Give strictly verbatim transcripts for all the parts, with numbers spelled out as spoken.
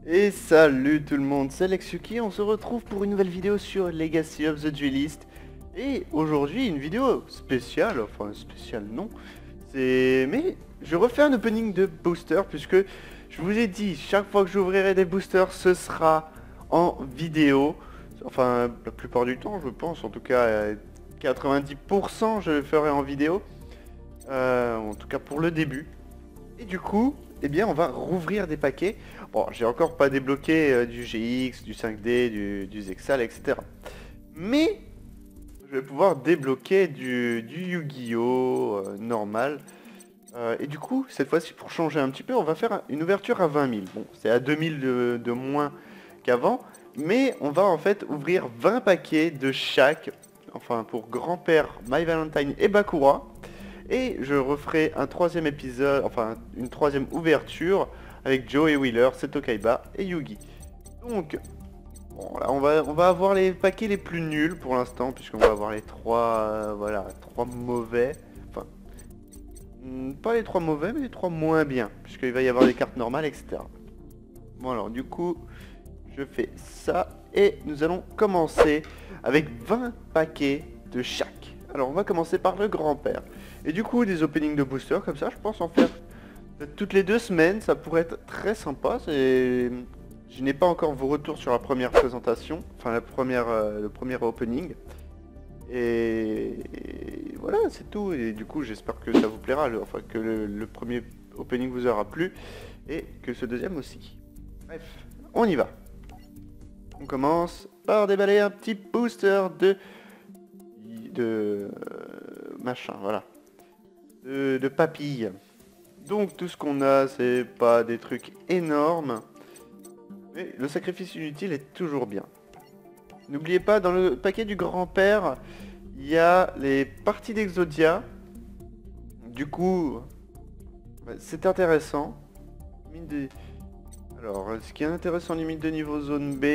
Et salut tout le monde, c'est Lexuki, on se retrouve pour une nouvelle vidéo sur Legacy of the Duelist. Et aujourd'hui une vidéo spéciale, enfin spéciale non, c'est... mais je refais un opening de booster puisque je vous ai dit, chaque fois que j'ouvrirai des boosters ce sera en vidéo. Enfin la plupart du temps je pense, en tout cas euh, quatre-vingt-dix pour cent je le ferai en vidéo. Euh, en tout cas pour le début. Et du coup, eh bien on va rouvrir des paquets. Bon, j'ai encore pas débloqué euh, du G X, du cinq D, du, du Zexal, et cetera. Mais je vais pouvoir débloquer du, du Yu-Gi-Oh! Euh, normal. Euh, et du coup, cette fois-ci, pour changer un petit peu, on va faire une ouverture à vingt mille. Bon, c'est à deux mille de, de moins qu'avant. Mais on va en fait ouvrir vingt paquets de chaque. Enfin, pour Grand-Père, My Valentine et Bakura. Et je referai un troisième épisode, enfin une troisième ouverture avec Joe et Wheeler, Seto Kaiba et Yugi. Donc, bon, là, on va, on va avoir les paquets les plus nuls pour l'instant, puisqu'on va avoir les trois, euh, voilà, trois mauvais. Enfin, hmm, pas les trois mauvais, mais les trois moins bien, puisqu'il va y avoir des cartes normales, et cetera. Bon alors, du coup, je fais ça et nous allons commencer avec vingt paquets de chaque. Alors, on va commencer par le grand-père. Et du coup, des openings de booster comme ça, je pense en faire toutes les deux semaines, ça pourrait être très sympa. Je n'ai pas encore vos retours sur la première présentation, enfin la première, euh, le premier opening. Et, et voilà, c'est tout. Et du coup, j'espère que ça vous plaira, le, enfin que le, le premier opening vous aura plu et que ce deuxième aussi. Bref, on y va. On commence par déballer un petit booster de de euh, machin, voilà. De, de papilles. Donc tout ce qu'on a, c'est pas des trucs énormes. Mais le sacrifice inutile est toujours bien. N'oubliez pas, dans le paquet du grand-père, il y a les parties d'Exodia. Du coup, c'est intéressant. Mine de... Alors, ce qui est intéressant, limite de niveau zone B,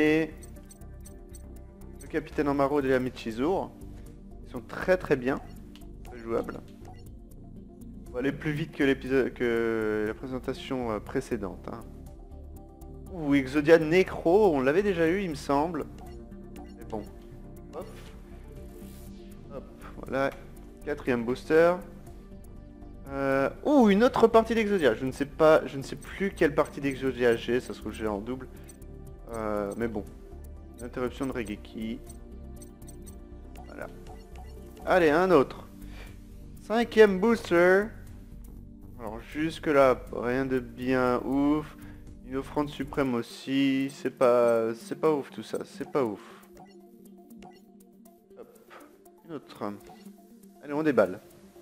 le capitaine en maraude et la Michizur. Ils sont très très bien, très jouables. On va aller plus vite que l'épisode, que la présentation précédente. Hein. Ou Exodia Necro, on l'avait déjà eu il me semble. Mais bon. Hop. Hop, voilà. Quatrième booster. Euh... Oh, une autre partie d'Exodia. Je ne sais pas, je ne sais plus quelle partie d'Exodia j'ai, ça se trouve j'ai en double. Euh, mais bon. Interruption de Regeki. Voilà. Allez, un autre. Cinquième booster. Alors jusque là, rien de bien ouf. Une offrande suprême aussi. C'est pas, c'est pas ouf tout ça. C'est pas ouf. Hop. Une autre. Allez, on déballe.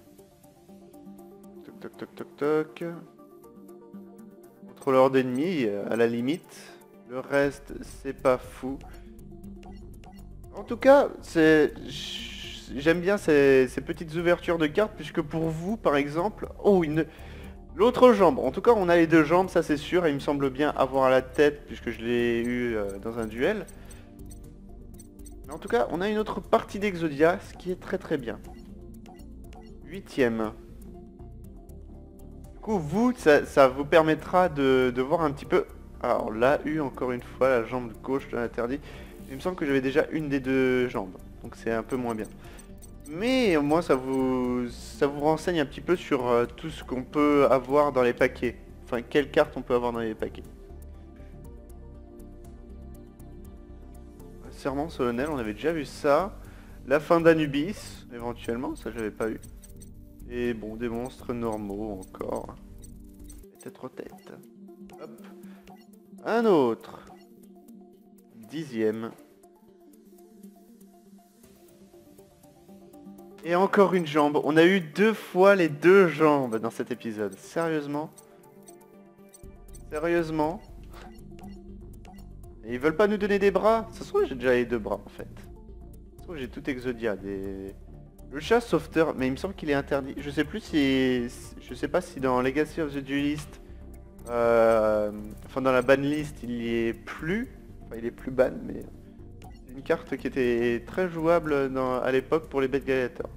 Toc toc toc toc toc. Contrôleur d'ennemis à la limite. Le reste, c'est pas fou. En tout cas, c'est, j'aime bien ces, ces petites ouvertures de cartes puisque pour vous, par exemple, oh une. L'autre jambe, en tout cas on a les deux jambes, ça c'est sûr, et il me semble bien avoir la tête puisque je l'ai eu euh, dans un duel. Mais en tout cas, on a une autre partie d'Exodia, ce qui est très très bien. Huitième. Du coup, vous, ça, ça vous permettra de, de voir un petit peu... Alors, l'a eu encore une fois, la jambe gauche de l'interdit. Il me semble que j'avais déjà une des deux jambes, donc c'est un peu moins bien. Mais au moins ça vous ça vous renseigne un petit peu sur euh, tout ce qu'on peut avoir dans les paquets. Enfin, quelles cartes on peut avoir dans les paquets. Serment solennel, on avait déjà vu ça. La fin d'Anubis, éventuellement, ça j'avais pas eu. Et bon, des monstres normaux encore. Tête aux têtes. Hop. Un autre. Dixième. Et encore une jambe. On a eu deux fois les deux jambes dans cet épisode. Sérieusement? Sérieusement? Et ils veulent pas nous donner des bras? Ça se trouve j'ai déjà les deux bras en fait. Ça se trouve j'ai tout Exodia. Des... Le chat sauveteur, mais il me semble qu'il est interdit. Je sais plus si... Je sais pas si dans Legacy of the Duelist... Euh... Enfin dans la banlist il y est plus. Enfin il est plus ban mais... C'est une carte qui était très jouable dans... à l'époque pour les bêtes gladiateurs.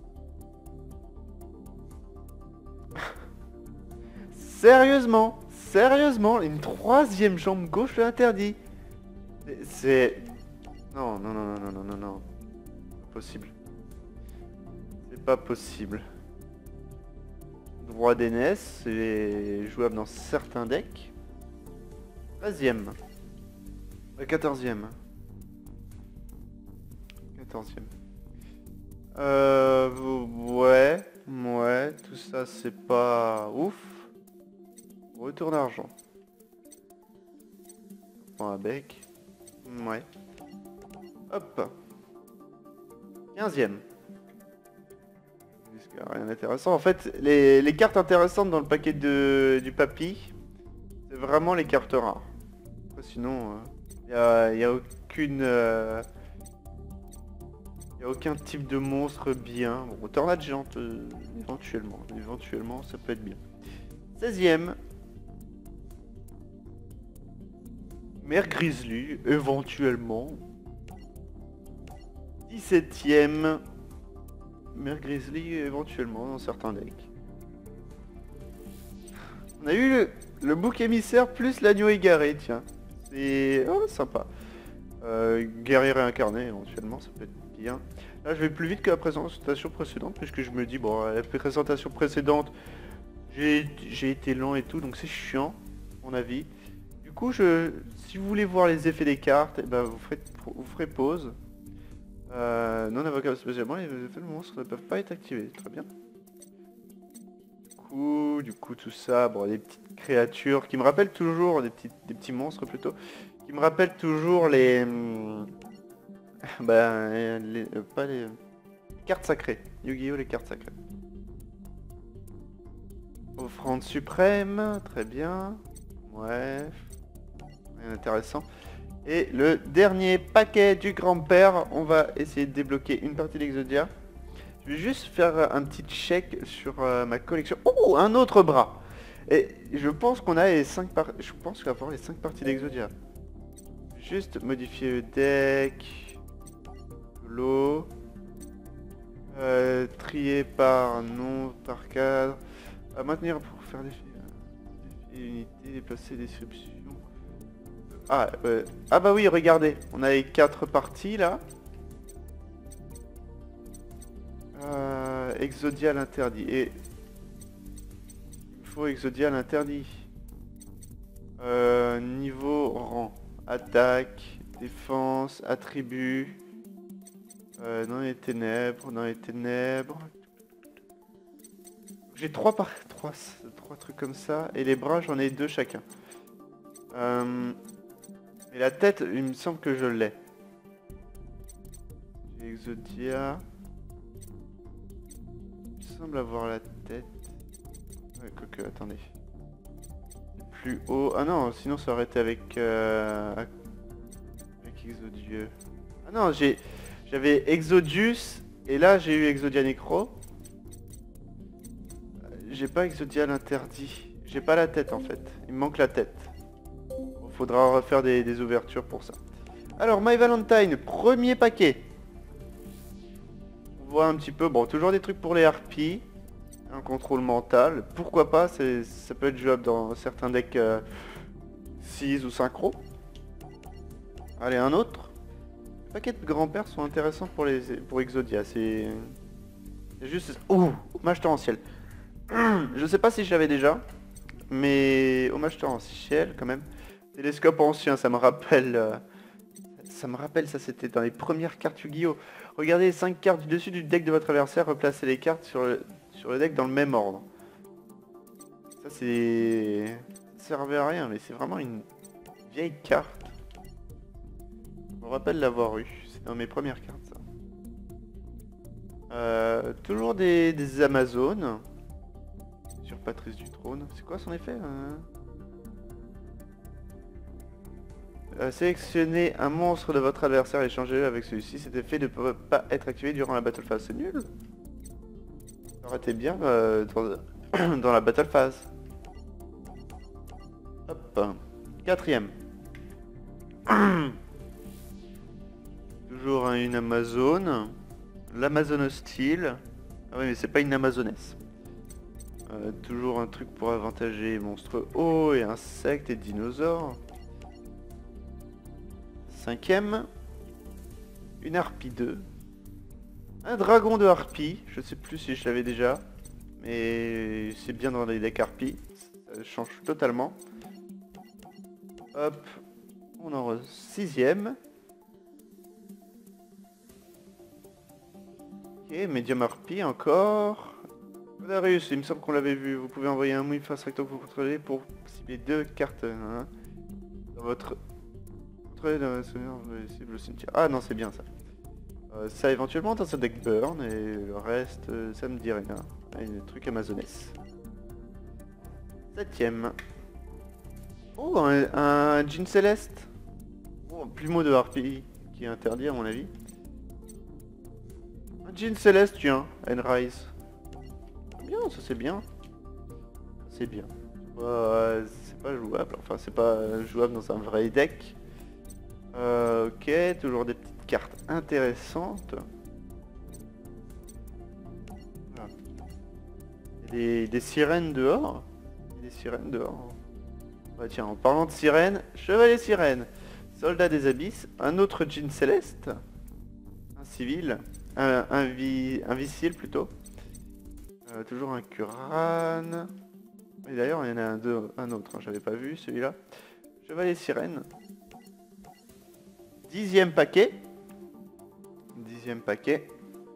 Sérieusement, Sérieusement, une troisième jambe gauche le interdit. C'est... Non, non, non, non, non, non, non, non. Pas possible. C'est pas possible. Droit d'aînesse, c'est jouable dans certains decks. treizième. quatorzième. quatorzième. Euh... Ouais. Ouais, tout ça c'est pas ouf. Retour d'argent. Prends un bec. Ouais. Hop. quinzième. Rien d'intéressant. En fait, les, les cartes intéressantes dans le paquet de, du papy, c'est vraiment les cartes rares. Après, sinon, il euh, n'y a, y a aucune... Euh, y a aucun type de monstre bien. Bon, tornade géante, euh, éventuellement. Éventuellement, ça peut être bien. seizième. Mère Grizzly, éventuellement. dix-septième. Mère Grizzly, éventuellement, dans certains decks. On a eu le, le bouc émissaire plus l'agneau égaré, tiens. C'est oh, sympa. Euh, guerrier réincarné, éventuellement, ça peut être bien. Là, je vais plus vite que la présentation précédente, puisque je me dis, bon, la présentation précédente, j'ai été lent et tout, donc c'est chiant, à mon avis. Du coup, je, si vous voulez voir les effets des cartes, eh ben, vous, ferez, vous ferez pause. Euh, non invocables spécialement, les effets de monstres ne peuvent pas être activés. Très bien. Du coup, du coup tout ça, bon, des petites créatures qui me rappellent toujours, des petits, des petits monstres plutôt, qui me rappellent toujours les... Hum, ben, les, euh, pas les... cartes sacrées. Yu-Gi-Oh! Les cartes sacrées. Offrande suprême, très bien. Ouais. Rien d'intéressant. Et le dernier paquet du grand-père, on va essayer de débloquer une partie d'Exodia. Je vais juste faire un petit check sur euh, ma collection. Oh, un autre bras. Et je pense qu'on a les cinq par... Je pense qu'on va avoir les cinq parties d'Exodia. Juste modifier le deck. L'eau. Euh, trier par nom, par cadre. À maintenir pour faire des unités, déplacer des descriptions. Ah, euh, ah bah oui, regardez, on a les quatre parties là. Euh, Exodia l'interdit. Et il faut Exodia l'interdit. Euh, niveau rang. Attaque, défense, attribut. Euh, dans les ténèbres, dans les ténèbres. J'ai trois par trois, trois trucs comme ça. Et les bras, j'en ai deux chacun. Euh... Et la tête, il me semble que je l'ai. J'ai Exodia. Il me semble avoir la tête. Ouais, quoique, attendez. Plus haut. Ah non, sinon ça aurait été avec... Euh... Avec Exodieux. Ah non, j'ai... J'avais Exodius. Et là, j'ai eu Exodia Necro. J'ai pas Exodia l'interdit. J'ai pas la tête en fait. Il me manque la tête. Faudra refaire des, des ouvertures pour ça. Alors, My Valentine, premier paquet. On voit un petit peu, bon, toujours des trucs pour les harpies. Un contrôle mental. Pourquoi pas, ça peut être jouable dans certains decks euh, six ou synchro. Allez, un autre. Les paquets de grand-père sont intéressants pour, les, pour Exodia. C'est juste... Ouh, hommage torrentiel. Je sais pas si j'avais déjà. Mais hommage torrentiel quand même. Télescope ancien, ça me rappelle... Euh, ça me rappelle, ça c'était dans les premières cartes Yu-Gi-Oh! Regardez les cinq cartes du dessus du deck de votre adversaire, replacez les cartes sur le, sur le deck dans le même ordre. Ça c'est... Ça servait à rien, mais c'est vraiment une vieille carte. Je me rappelle l'avoir eu, c'est dans mes premières cartes ça. Euh, toujours des, des Amazones. Sur Patrice du Trône. C'est quoi son effet hein Euh, sélectionnez un monstre de votre adversaire et échangez-le avec celui-ci. Cet effet ne peut pas être activé durant la battle phase. C'est nul. Ça aurait été bien euh, dans, dans la battle phase. Hop. Quatrième. Toujours hein, une Amazone. L'Amazone hostile. Ah oui mais c'est pas une Amazonesse. Euh, toujours un truc pour avantager monstres hauts et insectes et dinosaures. Cinquième. Une harpie deux. Un dragon de harpie. Je sais plus si je l'avais déjà. Mais c'est bien dans les decks harpie. Ça change totalement. Hop. On en re... Sixième. Ok, médium harpie encore. Darius, il me semble qu'on l'avait vu. Vous pouvez envoyer un move face recto que vous contrôlez pour cibler deux cartes hein, dans votre... Dans la cible au cimetière. Ah non, c'est bien ça. Euh, ça éventuellement dans un deck burn et le reste, euh, ça me dit rien. Un truc amazonès. Septième. Oh, un, un Jean Céleste. Oh, un plumeau de harpie qui est interdit à mon avis. Un Jean Céleste, tiens, Enrise. Bien, ça c'est bien. C'est bien. Euh, c'est pas jouable, enfin c'est pas jouable dans un vrai deck. Euh, ok, toujours des petites cartes intéressantes. Voilà. Des, des sirènes dehors. Des sirènes dehors. Bah tiens, en parlant de sirènes, chevalier sirène, soldat des abysses, un autre Jean Céleste, un civil, un, un, vi, un Vicile plutôt. Euh, toujours un Kuran. Et d'ailleurs il y en a un, deux, un autre, hein, j'avais pas vu celui-là. Chevalier sirène. Dixième paquet. Dixième paquet.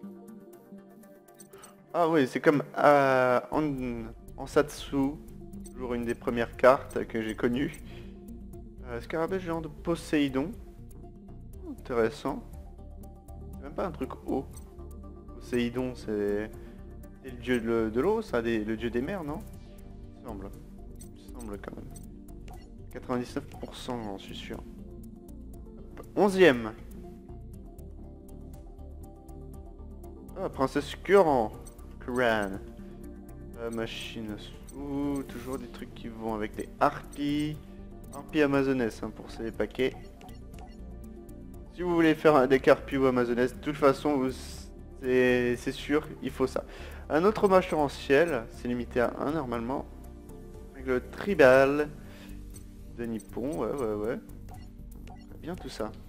Ah oui, c'est comme euh, en, en Satsu. Toujours une des premières cartes que j'ai connues. Euh, Scarabée géant de Poséidon. Intéressant. C'est même pas un truc haut. Poséidon, c'est le dieu de, de l'eau, ça, des, le dieu des mers, non? Il me semble. Il me semble quand même. quatre-vingt-dix-neuf pour cent, j'en suis sûr. Onzième. Ah, princesse Kuran. Kuran. Euh, machine sous. Toujours des trucs qui vont avec des harpies. Harpies amazonesse hein, pour ces paquets. Si vous voulez faire un deck harpies ou amazonesse, de toute façon, c'est sûr, il faut ça. Un autre hommage torrentiel, c'est limité à un normalement. Avec le tribal de Nippon, ouais, ouais, ouais. Très bien tout ça.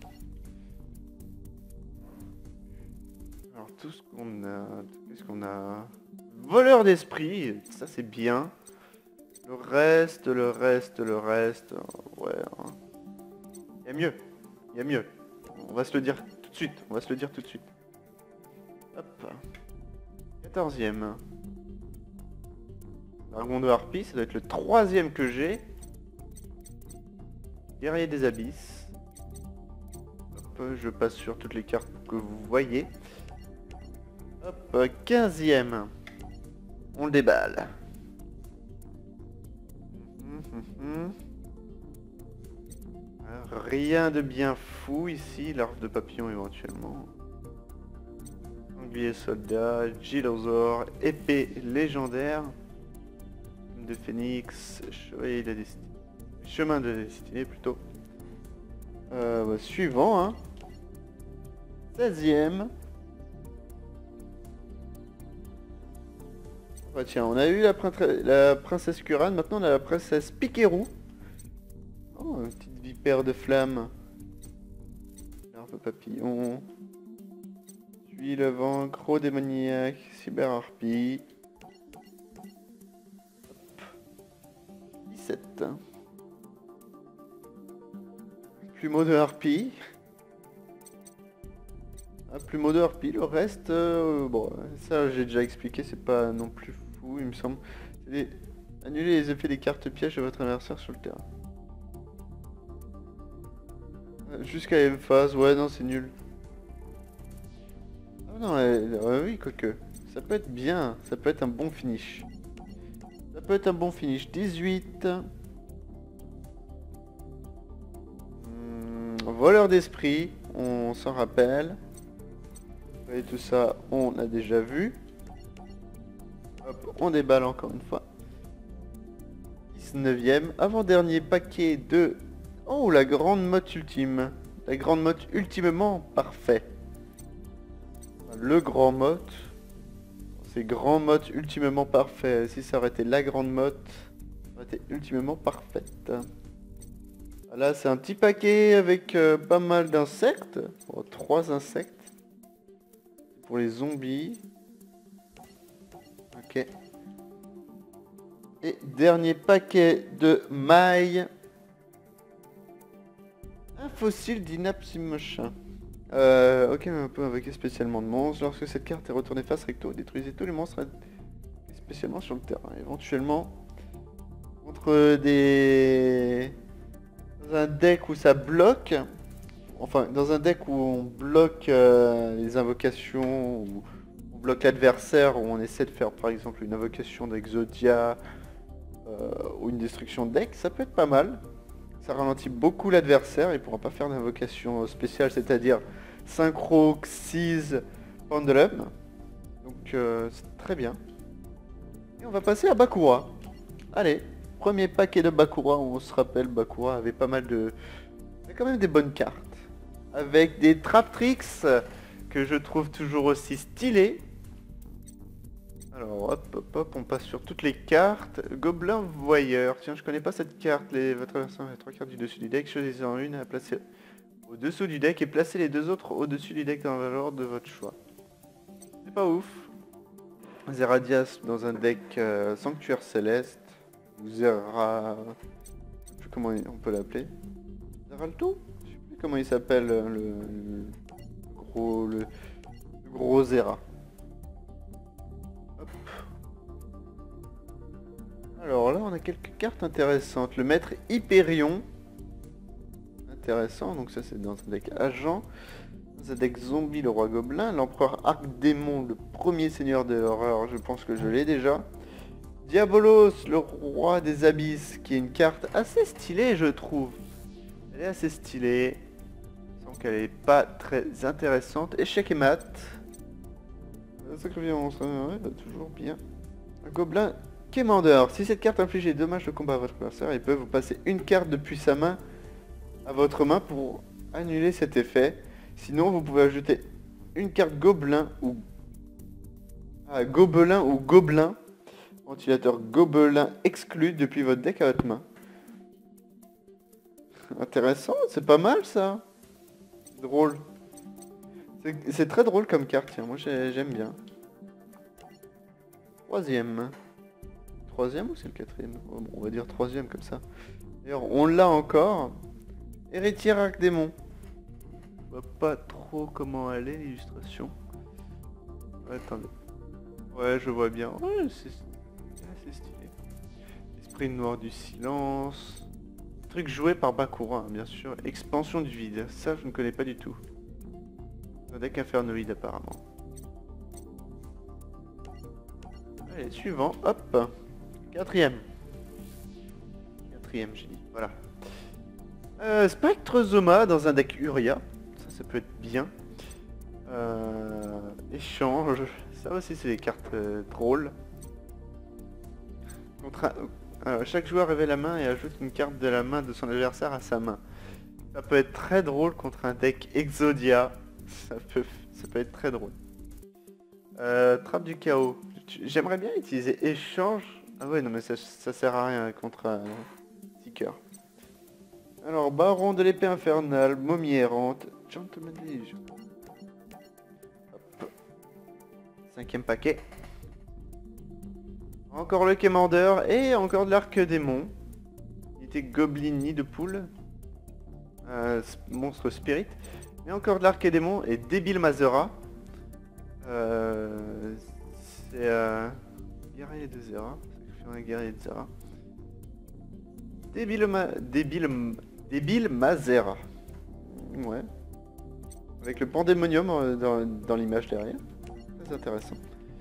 Alors tout ce qu'on a, qu'est-ce qu'on a? Voleur d'esprit, ça c'est bien. Le reste, le reste, le reste, ouais. Hein. Il y a mieux, il y a mieux. On va se le dire tout de suite, on va se le dire tout de suite. Hop. quatorzième. Dragon de harpie, ça doit être le troisième que j'ai. Guerrier des abysses. Hop, je passe sur toutes les cartes que vous voyez. Hop, quinzième. On le déballe. Rien de bien fou ici, larve de papillon éventuellement. Sanglier soldat, Gilosaure, épée légendaire, de phénix, chevalier de la destinée, chemin de la destinée plutôt. Euh, bah, suivant, hein. seizième. Bah, tiens, on a eu la, la princesse Kuran, maintenant on a la princesse Piquerou. Oh, une petite vipère de flamme. Larve papillon. Puis le vent, gros démoniaque, cyber harpie. dix-sept. Plumeau de harpie. Un plumeau de harpie, le reste, euh, bon, ça j'ai déjà expliqué, c'est pas non plus fou, il me semble. Les... Annuler les effets des cartes pièges de votre adversaire sur le terrain. Jusqu'à M phase, ouais, non, c'est nul. Ah non, elle, euh, oui, quoique. Ça peut être bien, ça peut être un bon finish. Ça peut être un bon finish. dix-huit. Hum, voleur d'esprit, on s'en rappelle. Et tout ça, on a déjà vu. Hop, on déballe encore une fois. dix-neuvième, avant-dernier paquet de... Oh, la grande motte ultime. La grande motte ultimement parfait. Le grand motte. c'est grand mode ultimement parfait. Si ça aurait été la grande mode, ça aurait été ultimement parfaite. Là c'est un petit paquet avec euh, pas mal d'insectes. Oh, trois insectes. Pour les zombies. Ok. Et dernier paquet de mailles. Un fossile d'Inapsimochin. Euh, ok, on peut invoquer spécialement de monstres. Lorsque cette carte est retournée face recto, détruisez tous les monstres spécialement sur le terrain. Éventuellement, contre des... Dans un deck où ça bloque, enfin, dans un deck où on bloque euh, les invocations, où on bloque l'adversaire, où on essaie de faire par exemple une invocation d'Exodia euh, ou une destruction de deck, ça peut être pas mal. Ça ralentit beaucoup l'adversaire, il pourra pas faire d'invocation spéciale, c'est-à-dire synchro, xyz, pendulum. Donc euh, c'est très bien. Et on va passer à Bakura. Allez, premier paquet de Bakura, on se rappelle, Bakura avait pas mal de... Il y a quand même des bonnes cartes. Avec des trap tricks que je trouve toujours aussi stylés. Alors hop hop hop, on passe sur toutes les cartes. Gobelin voyeur, tiens je connais pas cette carte. Les... Votre adversaire a trois cartes du dessus du deck, choisissez-en une à placer au-dessous du deck et placez les deux autres au-dessus du deck dans l'ordre de votre choix. C'est pas ouf. Zeradias dans un deck euh, sanctuaire céleste. Ou Zera... Je sais plus comment on peut l'appeler. Zeralto? Je sais plus comment il s'appelle le... le gros... Le... le gros Zera. Alors là on a quelques cartes intéressantes. Le maître Hyperion. Intéressant, donc ça c'est dans un deck agent. Dans un deck zombie, le roi gobelin. L'empereur Arc-Démon, le premier seigneur de l'horreur, je pense que je l'ai déjà. Diabolos, le roi des abysses, qui est une carte assez stylée je trouve. Elle est assez stylée. Sans qu'elle est pas très intéressante. Échec et mat. Sacrifier un monstre, ouais, bah, toujours bien. Un gobelin Quémandeur. Si cette carte inflige des dommages de combat à votre adversaire, il peut vous passer une carte depuis sa main à votre main pour annuler cet effet. Sinon, vous pouvez ajouter une carte gobelin ou ah, gobelin ou gobelin. Ventilateur gobelin exclu depuis votre deck à votre main. Intéressant, c'est pas mal ça. Drôle. C'est très drôle comme carte, tiens, moi j'aime bien. Troisième. Troisième ou c'est le quatrième? Oh, bon, on va dire troisième comme ça. D'ailleurs, on l'a encore. Héritier Arc-Démon. Je vois pas trop comment elle est l'illustration. Ouais, attendez. Ouais, je vois bien. Ouais, c'est assez stylé. Esprit noir du silence. Truc joué par Bakura, hein, bien sûr. Expansion du vide. Ça, je ne connais pas du tout. Un deck infernoïde apparemment. Allez, suivant. Hop. Quatrième. Quatrième, j'ai dit. Voilà. Euh, Spectrezoma dans un deck Uria. Ça, ça peut être bien. Euh, échange. Ça aussi, c'est des cartes euh, drôles. Contre un... Alors, chaque joueur révèle la main et ajoute une carte de la main de son adversaire à sa main. Ça peut être très drôle contre un deck Exodia. Ça peut, ça peut être très drôle. Euh, trappe du chaos. J'aimerais bien utiliser échange. Ah ouais, non mais ça, ça sert à rien contre un Seeker. Alors, baron de l'épée infernale, momie errante, Gentleman Legion. Hop. Cinquième paquet. Encore le quémandeur et encore de l'arc démon. Il était goblin nid de poule. Euh, monstre spirit. Et encore de l'arc démon et débile Mazera. Euh, c'est euh, guerrier de Zera. Un guerrier de Zera. Débile ma... Débile... Débile Mazera. Ouais. Avec le pandémonium dans, dans l'image derrière. Très intéressant.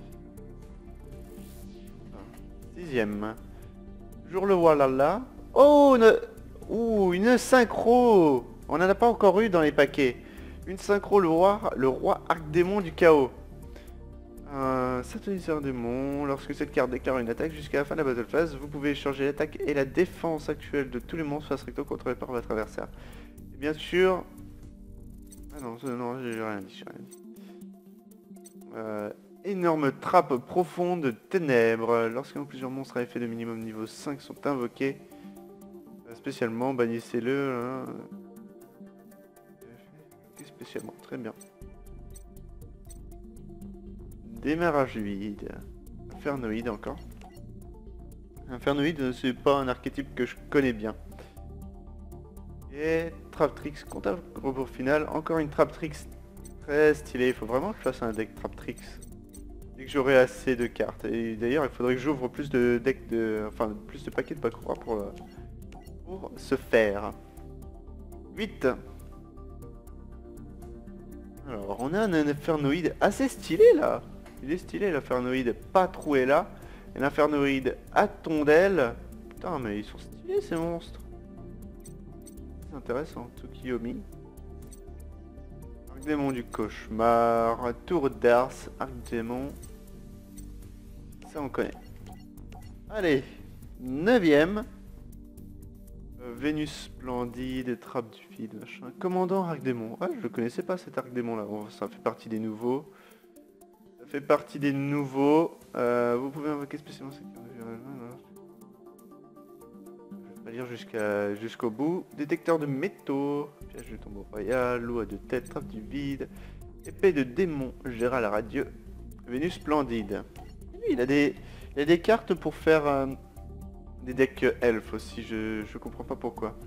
Sixième. Toujours le Walala. Oh, une... Ouh, une synchro. On n'en a pas encore eu dans les paquets. Une synchro, le roi, le roi Arc-Démon du chaos. Un satelliseur démon. Lorsque cette carte déclare une attaque jusqu'à la fin de la battle phase, vous pouvez échanger l'attaque et la défense actuelle de tous les monstres face recto contrôlés par votre adversaire. Et bien sûr... Ah non, non, j'ai rien dit, j'ai rien dit. Euh, Énorme trappe profonde de ténèbres. Lorsqu'un ou plusieurs monstres à effet de minimum niveau cinq sont invoqués, euh, spécialement, bannissez-le. Hein. Spécialement, très bien. Démarrage vide. Infernoïde encore. Infernoïde, c'est pas un archétype que je connais bien. Et Traptrix, comptable pour final. Encore une Traptrix très stylée. Il faut vraiment que je fasse un deck Traptrix. Dès que j'aurai assez de cartes. Et d'ailleurs, il faudrait que j'ouvre plus de decks de... Enfin, plus de paquets de Bakura pour, le... pour se faire. huit. Alors, on a un infernoïde assez stylé là. Il est stylé l'infernoïde pas troué là. Et l'infernoïde à tondelle. Putain, mais ils sont stylés ces monstres. C'est intéressant. Tsukiyomi. Arc-démon du cauchemar. Tour d'Ars. Arc-démon. Ça on connaît. Allez. Neuvième. Euh, Vénus splendide. Trappe du vide. Machin. Commandant Arc-démon. Ah, je le connaissais pas cet Arc-démon là. Bon, ça fait partie des nouveaux. Ça fait partie des nouveaux. Euh, vous pouvez invoquer spécialement cette carte. Je vais pas lire jusqu'à jusqu'au bout. Détecteur de métaux. Piège de tombeau royal. Loup à deux têtes. Trappe du vide. Épée de démon. Gérald radieux. Vénus splendide. Et lui, il a des, il a des cartes pour faire euh, des decks elfes aussi. Je, je comprends pas pourquoi.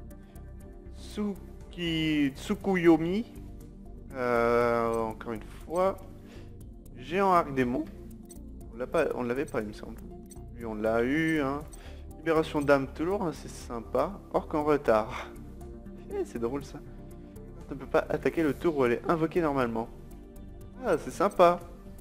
Tsuki, Tsukuyomi. Euh, encore une fois. Géant Arc-démon. On l'a pas, on l'avait pas il me semble. Lui on l'a eu. Hein. Libération d'âme toujours, hein, c'est sympa. Orc en retard. Eh, c'est drôle ça. On ne peut pas attaquer le tour où elle est invoquée normalement. Ah c'est sympa.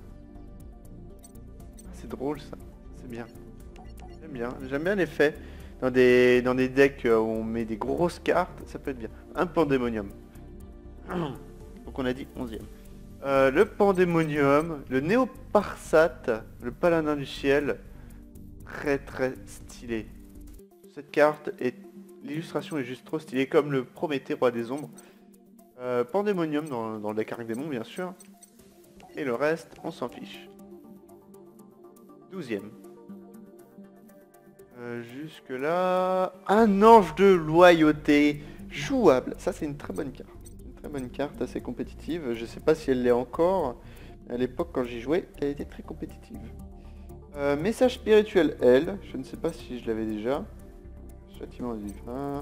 Ah, c'est drôle ça. C'est bien. J'aime bien. J'aime bien l'effet. Dans des, dans des decks où on met des grosses cartes, ça peut être bien. Un pandémonium. Donc on a dit onzième. Euh, le Pandémonium, le Néoparsate, le Paladin du Ciel, très très stylé. Cette carte, est l'illustration est juste trop stylée, comme le Prométhée, Roi des Ombres. Euh, Pandémonium dans, dans le deck Arc-démon bien sûr. Et le reste, on s'en fiche. douzième. Euh, jusque là... Un ange de loyauté, jouable. Ça c'est une très bonne carte. Bonne carte, assez compétitive. Je sais pas si elle l'est encore. À l'époque, quand j'y jouais, elle était très compétitive. Euh, message spirituel, elle. Je ne sais pas si je l'avais déjà. Châtiment divin.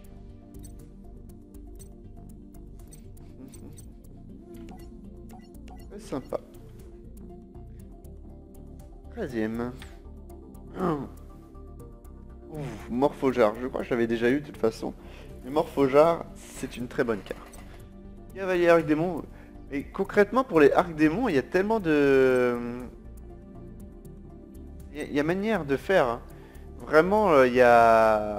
Très sympa. treizième. Ouf, Morphojar. Je crois que je l'avais déjà eu de toute façon. Mais Morphojar, c'est une très bonne carte. Cavalier Arc-démon. Et concrètement pour les Arc-démons, il y a tellement de... Il y, a, il y a manière de faire. Hein. Vraiment, euh, il y a...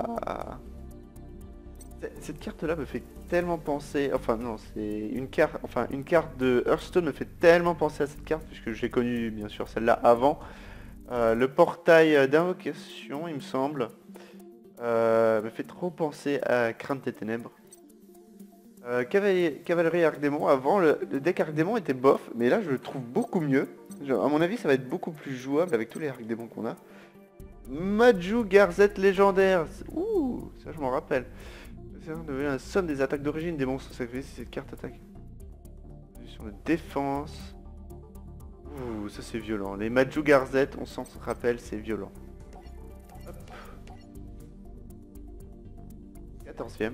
Cette carte-là me fait tellement penser... Enfin non, c'est une carte... Enfin, une carte de Hearthstone me fait tellement penser à cette carte, puisque j'ai connu bien sûr celle-là avant. Euh, le portail d'invocation, il me semble, euh, me fait trop penser à Crainte des Ténèbres. Euh, cavalier, cavalerie Arc-démon, avant le, le deck Arc-démon était bof, mais là je le trouve beaucoup mieux. Genre, à mon avis ça va être beaucoup plus jouable avec tous les Arc-démons qu'on a. Maju Garzette légendaire, ouh, ça je m'en rappelle. Devient la somme des attaques d'origine des monstres sacrifiés si cette carte attaque. Position de défense. Ouh, ça c'est violent. Les Maju Garzette, on s'en rappelle, c'est violent. Hop. quatorzième.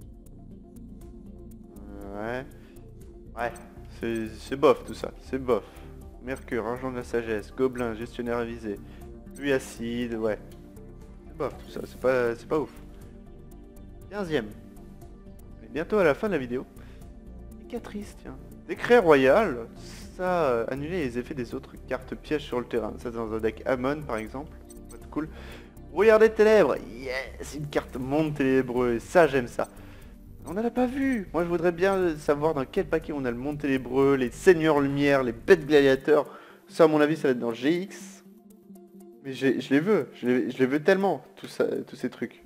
Ouais. Ouais. C'est bof tout ça. C'est bof. Mercure, argent de la sagesse, gobelin, gestionnaire avisé, pluie acide, ouais. C'est bof tout ça. C'est pas, c'est pas ouf. quinzième. Et bientôt à la fin de la vidéo. Cicatrice, tiens. Décret royal. Ça, euh, annuler les effets des autres cartes pièges sur le terrain. Ça dans un deck Amon par exemple. Ça va être cool. Regardez ténèbres. Yes, une carte monde ténébreux. Et ça, j'aime ça. On n'en a pas vu. Moi je voudrais bien savoir dans quel paquet on a le monde ténébreux, les seigneurs lumière, les bêtes gladiateurs. Ça à mon avis ça va être dans G X. Mais je les veux, je les, je les veux tellement, tout ça, tous ces trucs.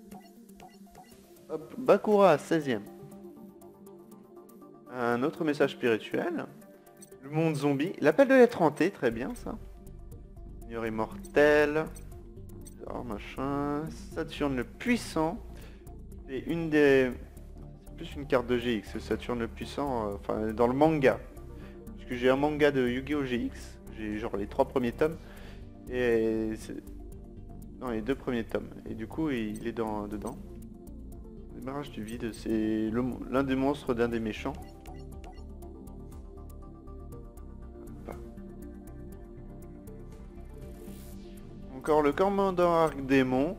Hop, Bakura, seizième. Un autre message spirituel. Le monde zombie. L'appel de l'être hanté, très bien ça. Seigneur immortel. Alors, machin. Saturne le puissant. C'est une des... C'est plus une carte de G X, Saturne le puissant, euh, enfin dans le manga. Parce que j'ai un manga de Yu-Gi-Oh! G X. J'ai genre les trois premiers tomes. Et c'est... Non, les deux premiers tomes. Et du coup, il est dans, dedans. Le barrage du vide, c'est l'un des monstres d'un des méchants. Encore le commandant Arc-Démon.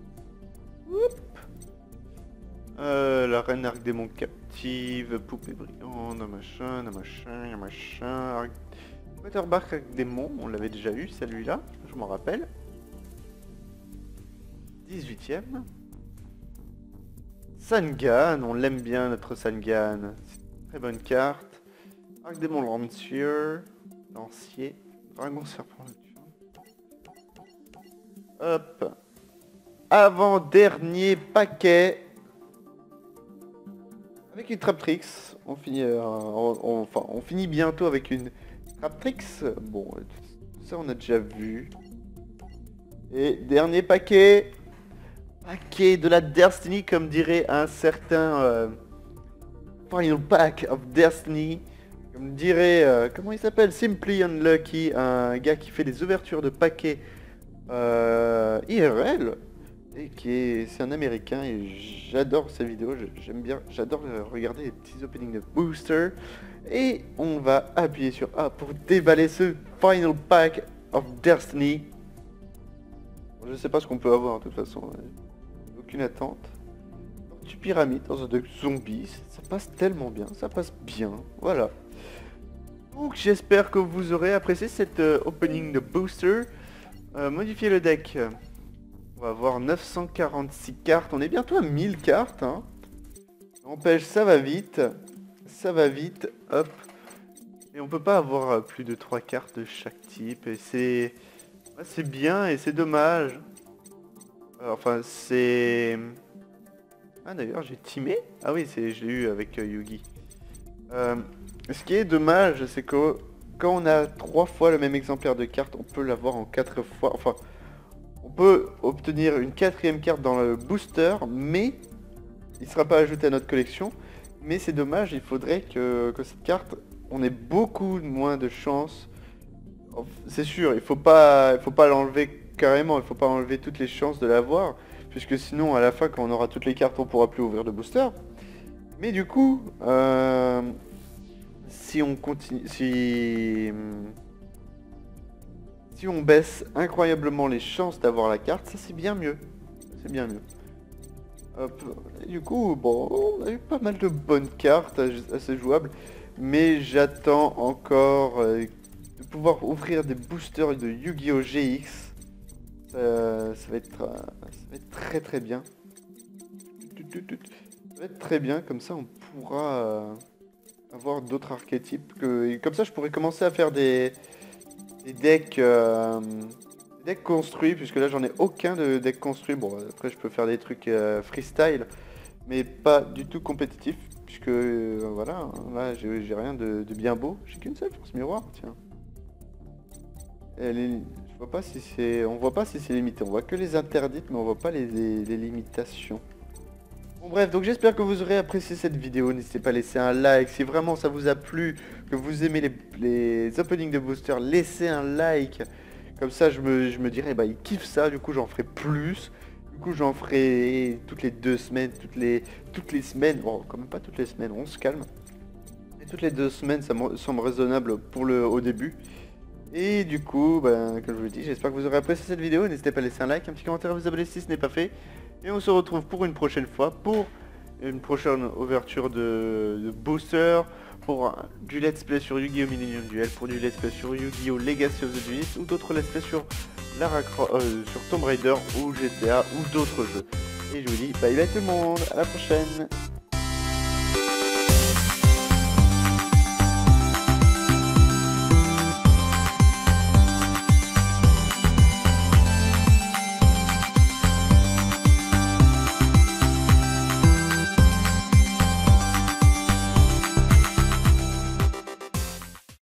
Euh, la reine Arc-Démon captive, poupée brillante, un machin, un machin, un machin. Arc... Waterbark Arc-Démon, on l'avait déjà eu celui-là, je m'en rappelle. dix-huitième. Sangan, on l'aime bien notre Sangan. Très bonne carte. Arc-Démon Lancier. Lancier. Dragon Serpent. Hop. Avant-dernier paquet. Avec une Traptrix. On finit, euh, on, on, enfin, on finit bientôt avec une Traptrix. Bon, tout ça on a déjà vu. Et dernier paquet. Paquet de la Destiny, comme dirait un certain euh, Final Pack of Destiny. Comme dirait, euh, comment il s'appelle, Simply Unlucky, un gars qui fait des ouvertures de paquets euh, I R L. Et qui est, c'est un américain et j'adore ses vidéos, j'aime bien, j'adore regarder les petits openings de booster. Et on va appuyer sur A pour déballer ce Final Pack of Destiny. Je sais pas ce qu'on peut avoir de toute façon. Aucune attente. Du pyramide dans un deck zombie, ça passe tellement bien, ça passe bien, voilà. Donc j'espère que vous aurez apprécié cette euh, opening de booster. Euh, modifier le deck. On va avoir neuf cent quarante-six cartes, on est bientôt à mille cartes. Hein. N'empêche, ça va vite, ça va vite, hop. Et on peut pas avoir euh, plus de trois cartes de chaque type, et c'est... Ouais, c'est bien et c'est dommage. Enfin, c'est... Ah d'ailleurs, j'ai timé. Ah oui, c'est, je l'ai eu avec euh, Yugi. Euh, ce qui est dommage, c'est que quand on a trois fois le même exemplaire de carte, on peut l'avoir en quatre fois. Enfin, on peut obtenir une quatrième carte dans le booster, mais il ne sera pas ajouté à notre collection. Mais c'est dommage, il faudrait que, que cette carte, on ait beaucoup moins de chances. C'est sûr, il faut pas, il faut pas l'enlever carrément, il faut pas enlever toutes les chances de l'avoir, puisque sinon à la fin quand on aura toutes les cartes on pourra plus ouvrir de booster. Mais du coup, euh, si on continue, si si on baisse incroyablement les chances d'avoir la carte, ça c'est bien mieux, c'est bien mieux. Hop. Et du coup, bon, on a eu pas mal de bonnes cartes assez jouables, mais j'attends encore euh, de pouvoir ouvrir des boosters de Yu-Gi-Oh! G X. Euh, ça, va être, euh, ça va être très très bien. Ça va être très bien, comme ça on pourra euh, avoir d'autres archétypes. Que, et comme ça je pourrais commencer à faire des, des decks, euh, des decks construits, puisque là j'en ai aucun de deck construit. Bon, après je peux faire des trucs euh, freestyle, mais pas du tout compétitif, puisque euh, voilà, là j'ai rien de, de bien beau. J'ai qu'une seule force miroir, tiens. Elle est... Je vois pas si c'est... On voit pas si c'est limité. On voit que les interdites, mais on voit pas les, les, les limitations. Bon bref, donc j'espère que vous aurez apprécié cette vidéo. N'hésitez pas à laisser un like. Si vraiment ça vous a plu, que vous aimez les, les openings de booster, laissez un like. Comme ça, je me, je me dirais, bah il kiffe ça. Du coup, j'en ferai plus. Du coup, j'en ferai toutes les deux semaines, toutes les, toutes les semaines. Bon, quand même pas toutes les semaines, on se calme. Et toutes les deux semaines, ça me semble raisonnable pour le, au début. Et du coup, ben, comme je vous l'ai dit, j'espère que vous aurez apprécié cette vidéo. N'hésitez pas à laisser un like, un petit commentaire, à vous abonner si ce n'est pas fait. Et on se retrouve pour une prochaine fois, pour une prochaine ouverture de, de booster, pour un, du let's play sur Yu-Gi-Oh! Millennium Duel, pour du let's play sur Yu-Gi-Oh! Legacy of the Duelist, ou d'autres let's play sur, Lara Cro euh, sur Tomb Raider, ou G T A, ou d'autres jeux. Et je vous dis bye bye tout le monde, à la prochaine.